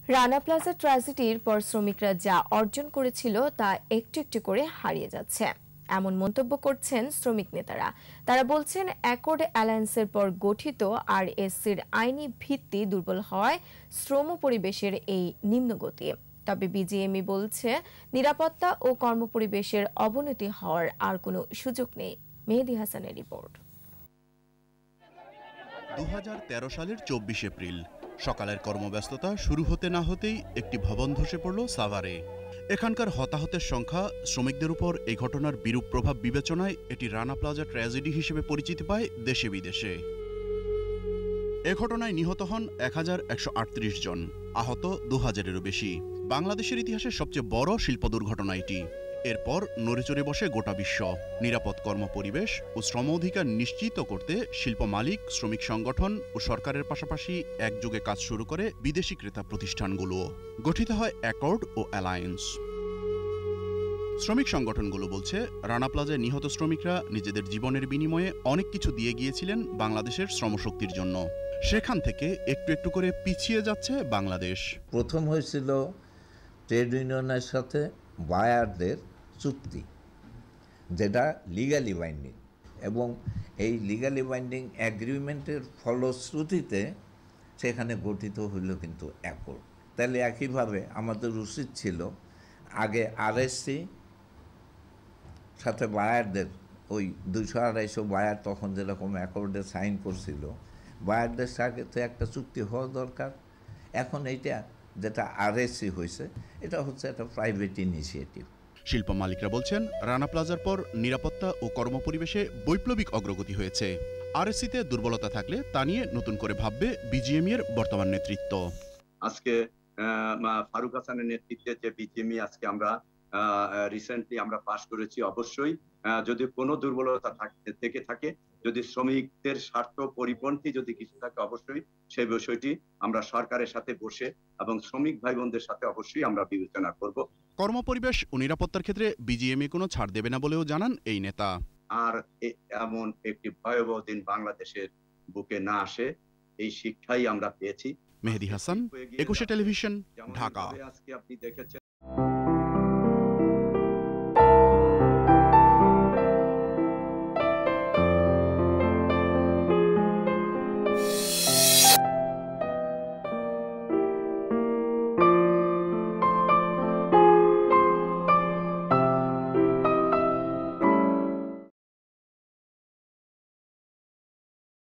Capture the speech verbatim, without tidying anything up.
Rana plaza ট্র্যাজেডির পর শ্রমিকরা যা অর্জন করেছিল তা একটু একটু করে হারিয়ে যাচ্ছে, এমন মন্তব্য করছেন শ্রমিক নেতারা। তারা বলছেন, অ্যাকর্ড অ্যালায়েন্সের পর গঠিত আরএসসির আইনি ভিত্তি দুর্বল হওয়ায় শ্রম পরিবেশের এই নিম্নগতি। তবে বিজিএমই বলছে, নিরাপত্তা ও কর্মপরিবেশের অবনতি হওয়ার আর কোনো সুযোগ নেই। মেহেদী হাসানের রিপোর্ট। দু হাজার তেরো সালের চব্বিশ এপ্রিল সকালের কর্মব্যস্ততা শুরু হতে না হতেই একটি ভবন ধসে পড়ল সাভারে। এখানকার হতাহতের সংখ্যা, শ্রমিকদের উপর এই ঘটনার বিরূপ প্রভাব বিবেচনায় এটি রানা প্লাজা ট্র্যাজেডি হিসেবে পরিচিতি পায় দেশে বিদেশে। এ ঘটনায় নিহত হন এক হাজার একশো আটত্রিশ জন, আহত দু হাজারেরও বেশি। বাংলাদেশের ইতিহাসে সবচেয়ে বড় শিল্প দুর্ঘটনা এটি। এরপর নড়েচড়ে বসে গোটা বিশ্ব। নিরাপদ কর্মপরিবেশ ও শ্রম অধিকার নিশ্চিত করতে শিল্প মালিক, শ্রমিক সংগঠন ও সরকারের পাশাপাশি একযোগে কাজ শুরু করে বিদেশি ক্রেতা প্রতিষ্ঠানগুলো। গঠিত হয় অ্যাকর্ড ও অ্যালায়েন্স। শ্রমিক সংগঠনগুলো বলছে, রানা প্লাজায় নিহত শ্রমিকরা নিজেদের জীবনের বিনিময়ে অনেক কিছু দিয়ে গিয়েছিলেন বাংলাদেশের শ্রমশক্তির জন্য। সেখান থেকে একটু একটু করে পিছিয়ে যাচ্ছে বাংলাদেশ। প্রথম হয়েছিল ট্রেড ইউনিয়নের সাথে বায়ারদের চুক্তি, যেটা লিগালি বাইন্ডিং, এবং এই লিগালি বাইন্ডিং অ্যাগ্রিমেন্টের ফলশ্রুতিতে সেখানে গঠিত হইল কিন্তু অ্যাকর্ড। তাহলে একইভাবে আমাদের উচিত ছিল আগে আরএসসি সাথে বায়ারদের ওই দুশো আড়াইশো বায়ার তখন যেরকম অ্যাকর্ডে সাইন করছিল, বায়ারদের সাথে একটা চুক্তি হওয়া দরকার। এখন এইটা যেটা আরএসসি হয়েছে, এটা হচ্ছে একটা প্রাইভেট ইনিশিয়েটিভ। শিল্প মালিকরা বলছেন, রানা প্লাজার পর নিরাপত্তা ও কর্মপরিবেশে বৈপ্লবিক অগ্রগতি হয়েছে। আরএসসিতে দুর্বলতা থাকলে তা নিয়ে নতুন করে ভাববে বিজিএমই এর বর্তমান নেতৃত্ব। আজকে ফারুক হাসানের নেতৃত্বে যে বিজিএমই আজকে আমরা রিসেন্টলি আমরা পাশ করেছি, অবশ্যই যদি কোনো দুর্বলতা থাকতে থেকে থাকে, যদি শ্রমিকদের স্বার্থ পরিপন্থী যদি কিছু থাকে, অবশ্যই সেই বিষয়টি আমরা সরকারের সাথে বসে এবং শ্রমিক ভাই বোনদের সাথে অবশ্যই আমরা বিবেচনা করব। কর্মপরিবেশ ও নিরাপত্তার ক্ষেত্রে বিজিএমই কোনো ছাড় দেবে না বলেও জানান এই নেতা। আর এমন একটি ভয়াবহ দিন বাংলাদেশের বুকে না আসে, এই শিক্ষাই আমরা পেয়েছি। মেহেদী হাসান, একুশে টেলিভিশন, ঢাকা। আজকে আপনি দেখেছেন